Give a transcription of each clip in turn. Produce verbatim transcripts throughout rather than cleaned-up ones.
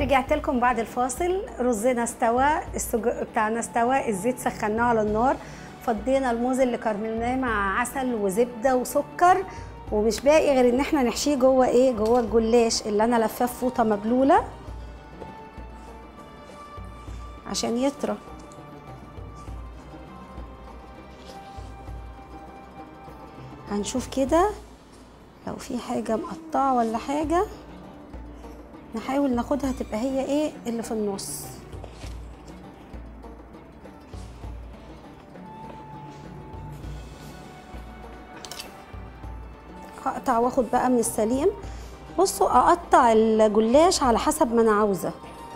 رجعت لكم بعد الفاصل. رزنا استوى، السجق بتاعنا استوى، الزيت سخناه على النار، فضينا الموز اللي كرملناه مع عسل وزبده وسكر، ومش باقي غير ان احنا نحشيه جوه ايه، جوه الجلاش اللي انا لفاه في فوطه مبلوله عشان يطرى. هنشوف كده لو في حاجه مقطعه ولا حاجه، نحاول ناخدها تبقى هي ايه اللي في النص. هقطع واخد بقى من السليم. بصوا اقطع الجلاش على حسب ما انا عاوزه.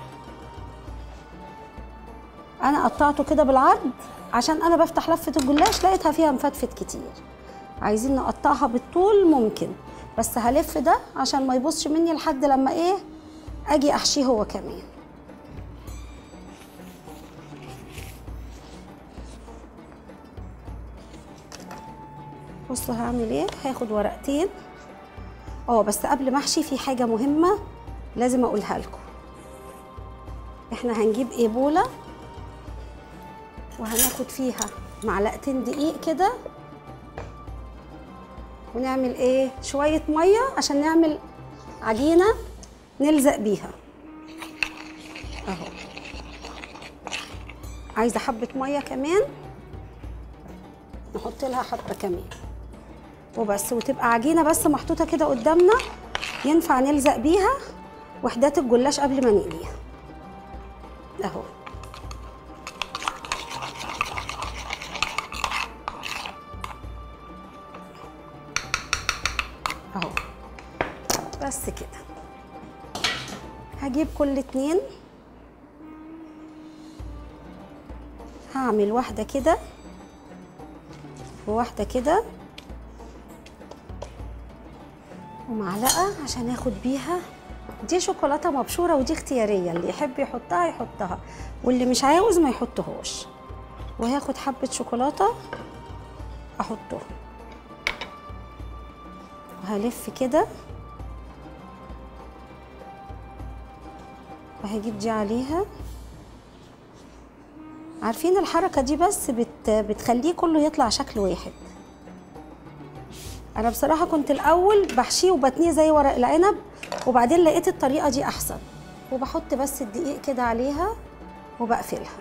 انا قطعته كده بالعرض عشان انا بفتح لفه الجلاش لقيتها فيها مفتفت كتير. عايزين نقطعها بالطول ممكن، بس هلف ده عشان ما يبصش مني لحد لما ايه اجي احشيه هو كمان. بصوا هعمل ايه، هاخد ورقتين. اه بس قبل ما احشي في حاجه مهمه لازم اقولها لكم. احنا هنجيب ايه بوله وهناخد فيها معلقتين دقيق كده، ونعمل ايه شويه ميه عشان نعمل عجينه نلزق بيها اهو. عايزه حبه ميه كمان نحط لها حبه كمان وبس، وتبقى عجينه بس محطوطه كده قدامنا ينفع نلزق بيها وحدات الجلاش قبل ما نقليها اهو. اهو بس كده. هجيب كل اتنين، هعمل واحده كده وواحده كده ومعلقه عشان اخد بيها. دي شوكولاته مبشوره ودي اختياريه، اللي يحب يحطها يحطها واللي مش عاوز ما يحطهاش. وهاخد حبه شوكولاته احطهم وهلف كده وهجيب دي عليها. عارفين الحركه دي بس بت بتخليه كله يطلع شكل واحد. انا بصراحه كنت الاول بحشيه وبتنيه زي ورق العنب، وبعدين لقيت الطريقه دي احسن، وبحط بس الدقيق كده عليها وبقفلها.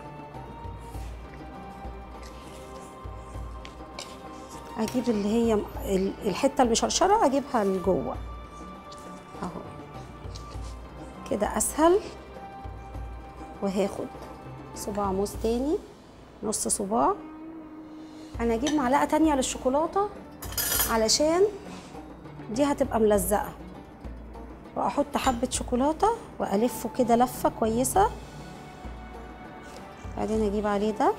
اجيب اللي هي الحته المشرشره اجيبها لجوه اهو كده اسهل. وهاخد صباع موز تاني، نص صباع. انا اجيب معلقه تانيه للشوكولاته علشان دي هتبقى ملزقه، واحط حبه شوكولاته والفه كده لفه كويسه. بعدين اجيب عليه ده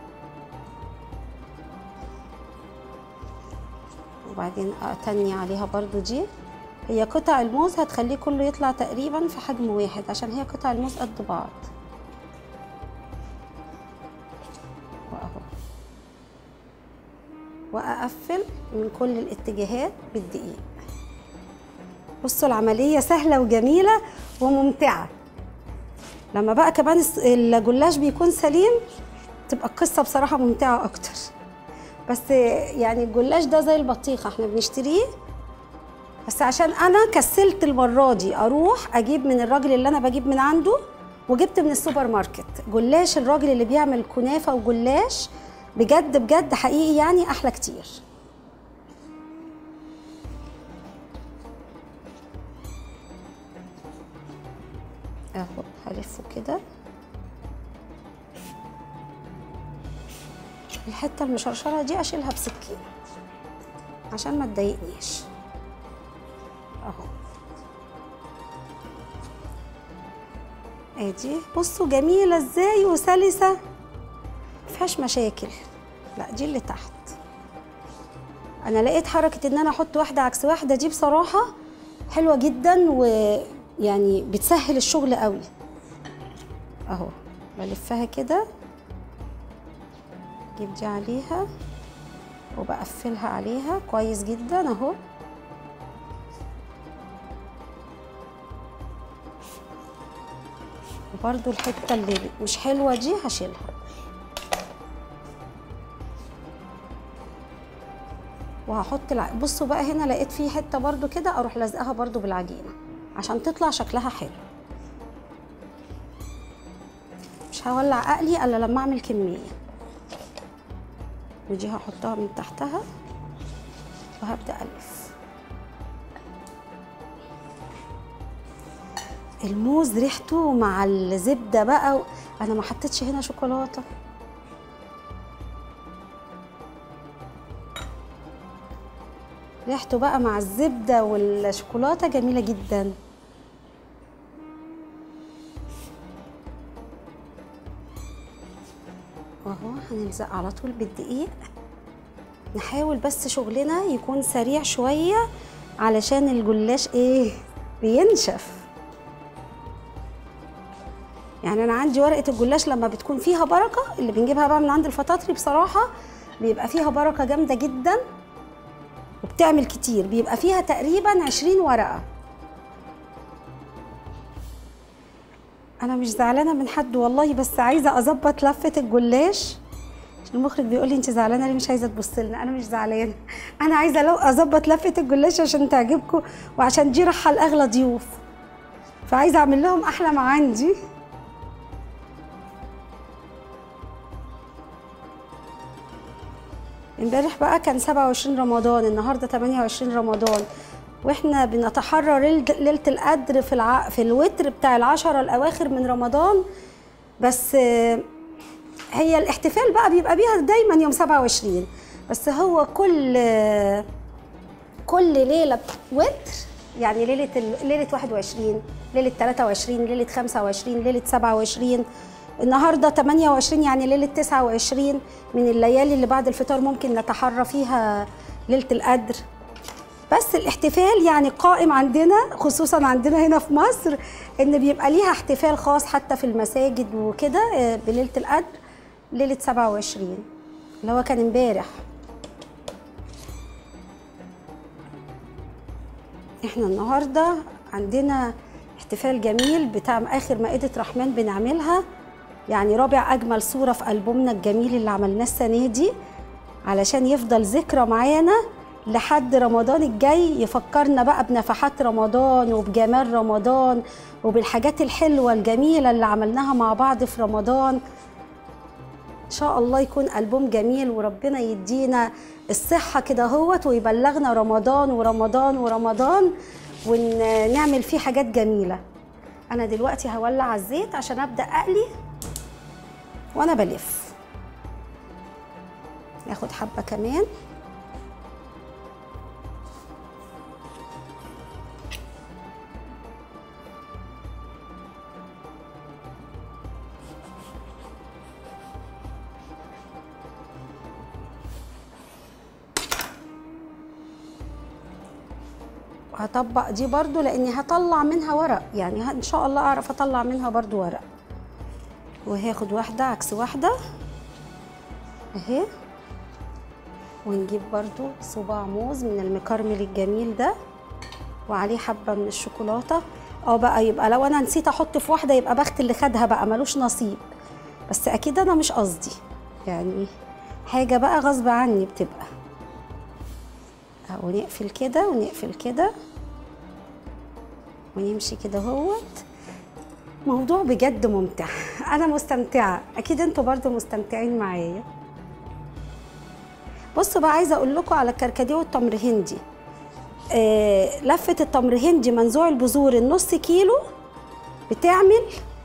وبعدين اتني عليها برضو. دي هي قطع الموز هتخليه كله يطلع تقريبا في حجم واحد عشان هي قطع الموز قد بعض. واهو واقفل من كل الاتجاهات بالدقيق. بصوا العمليه سهله وجميله وممتعه. لما بقى كمان الجلاش بيكون سليم تبقى القصه بصراحه ممتعه اكتر. بس يعني الجلاش ده زي البطيخه احنا بنشتريه، بس عشان انا كسلت المره دي اروح اجيب من الراجل اللي انا بجيب من عنده، وجبت من السوبر ماركت جلاش الراجل اللي بيعمل كنافه وجلاش بجد بجد حقيقي يعني احلى كتير. اهو هلفه كده. الحته المشرشره دي اشيلها بسكين عشان ما تضايقنيش اهو. ادي بصوا جميله ازاي وسلسه مفيهاش مشاكل. لا دي اللي تحت. انا لقيت حركه ان انا احط واحده عكس واحده دي بصراحه حلوه جدا، ويعني بتسهل الشغل قوي اهو. بلفها كده، اجيب دي عليها وبقفلها عليها كويس جدا اهو. وبرده الحته اللي مش حلوه دي هشيلها. وهحط الع... بصوا بقى هنا لقيت فيه حته برده كده، اروح لازقاها برده بالعجينه عشان تطلع شكلها حلو. مش هولع اقلي الا لما اعمل كميه. ودي هحطها من تحتها وهبدا الف. الموز ريحته مع الزبده بقى و... انا ما حطيتش هنا شوكولاته. ريحته بقى مع الزبده والشوكولاته جميله جدا. اهو هنلزق على طول بالدقيق. نحاول بس شغلنا يكون سريع شويه علشان الجلاش ايه بينشف. يعني انا عندي ورقه الجلاش لما بتكون فيها بركه، اللي بنجيبها بقى من عند الفطاطري بصراحه بيبقى فيها بركه جامده جدا وبتعمل كتير، بيبقى فيها تقريبا عشرين ورقه. انا مش زعلانه من حد والله، بس عايزه اظبط لفه الجلاش. المخرج بيقول لي انت زعلانه ليه مش عايزه تبص لنا. انا مش زعلانه، انا عايزه لو اظبط لفه الجلاش عشان تعجبكم وعشان دي رايحه لاغلى ضيوف، فعايزه اعمل لهم احلى ما عندي. امبارح بقى كان سبعة وعشرين رمضان، النهارده تمانية وعشرين رمضان، واحنا بنتحرى ليله القدر في الع... في الوتر بتاع العشرة الاواخر من رمضان. بس هي الاحتفال بقى بيبقى بيها دايما يوم سبعة وعشرين، بس هو كل كل ليله وتر، يعني ليله ال... ليله واحد وعشرين، ليله تلاتة وعشرين، ليله خمسة وعشرين، ليله سبعة وعشرين، النهارده تمانية وعشرين، يعني ليله تسعة وعشرين من الليالي اللي بعد الفطار ممكن نتحرى فيها ليله القدر. بس الاحتفال يعني قائم عندنا، خصوصا عندنا هنا في مصر، ان بيبقى ليها احتفال خاص حتى في المساجد وكده بليله القدر، ليله سبعة وعشرين اللي هو كان امبارح. احنا النهارده عندنا احتفال جميل بتاع اخر مائده رحمن بنعملها، يعني رابع اجمل صوره في البومنا الجميل اللي عملناه السنه دي، علشان يفضل ذكرى معانا لحد رمضان الجاي، يفكرنا بقى بنفحات رمضان وبجمال رمضان وبالحاجات الحلوه الجميله اللي عملناها مع بعض في رمضان. ان شاء الله يكون ألبوم جميل وربنا يدينا الصحه كده هوت ويبلغنا رمضان ورمضان ورمضان ونعمل فيه حاجات جميله. انا دلوقتي هولع على الزيت عشان ابدا اقلي وانا بلف. ناخد حبه كمان. هطبق دي برضو لاني هطلع منها ورق، يعني ان شاء الله اعرف اطلع منها برضو ورق. وهاخد واحده عكس واحده اهي، ونجيب برضو صباع موز من المكرمل الجميل ده وعليه حبه من الشوكولاته. اه بقى يبقى لو انا نسيت احط في واحده يبقى بخت اللي خدها بقى ملوش نصيب، بس اكيد انا مش قصدي، يعني حاجه بقى غصب عني بتبقى. ونقفل كده ونقفل كده ونمشي كده اهوت. موضوع بجد ممتع، انا مستمتعه، اكيد انتوا برضو مستمتعين معايا. بصوا بقى عايزه اقول لكم على الكركديه والتمر هندي. آه لفه التمر هندي منزوع البذور النص كيلو بتعمل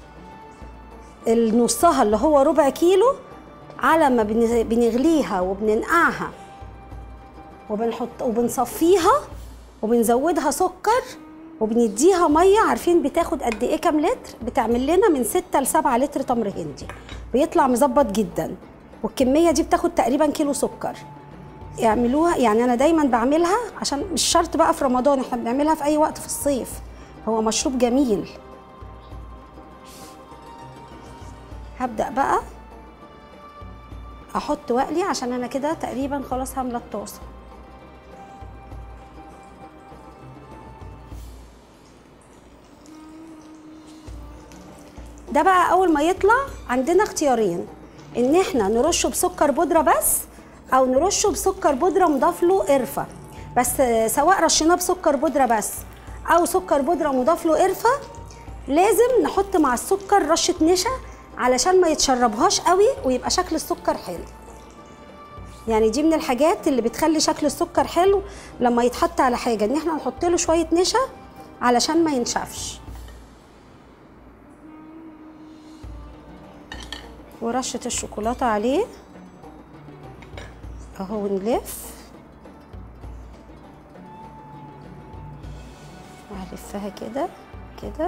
النصها اللي هو ربع كيلو، على ما بنغليها وبننقعها وبنحط وبنصفيها وبنزودها سكر وبنديها ميه. عارفين بتاخد قد ايه كام لتر؟ بتعمل لنا من ستة لسبعة لتر تمر هندي، بيطلع مظبط جدا، والكميه دي بتاخد تقريبا كيلو سكر. اعملوها، يعني انا دايما بعملها عشان مش شرط بقى في رمضان، احنا بنعملها في اي وقت في الصيف، هو مشروب جميل. هبدأ بقى احط واقلي عشان انا كده تقريبا خلاص هامله الطاسه. ده بقى اول ما يطلع عندنا اختيارين، ان احنا نرشه بسكر بودره بس او نرشه بسكر بودره مضاف له قرفه. بس سواء رشيناه بسكر بودره بس او سكر بودره مضاف له قرفه، لازم نحط مع السكر رشه نشا علشان ما يتشربهاش قوي ويبقى شكل السكر حلو. يعني دي من الحاجات اللي بتخلي شكل السكر حلو لما يتحط على حاجه، ان احنا نحط له شويه نشا علشان ما ينشفش. ورشه الشوكولاته عليه اهو، نلف وهلفها كده كده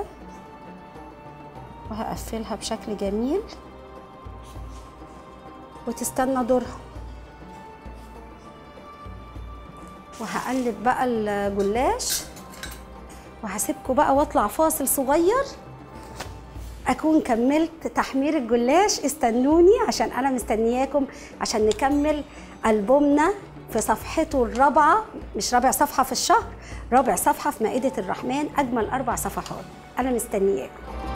وهقفلها بشكل جميل وتستنى دورها. وهقلب بقى الجلاش وهسيبكم بقى واطلع فاصل صغير اكون كملت تحمير الجلاش. استنوني عشان انا مستنياكم عشان نكمل ألبومنا في صفحته الرابعه، مش رابع صفحه في الشهر، رابع صفحه في مائده الرحمن، اجمل اربع صفحات. انا مستنياكم.